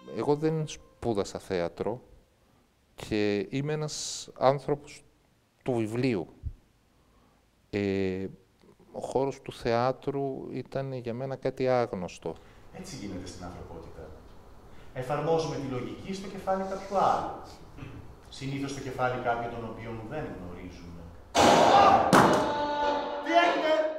Εγώ δεν σπούδασα θέατρο και είμαι ένας άνθρωπος του βιβλίου. Ο χώρος του θεάτρου ήταν για μένα κάτι άγνωστο. Έτσι γίνεται στην ανθρωπότητα. Εφαρμόζουμε τη λογική στο κεφάλι κάποιου άλλου. Συνήθως στο κεφάλι κάποιου τον οποίο δεν γνωρίζουμε. Τι έγινε!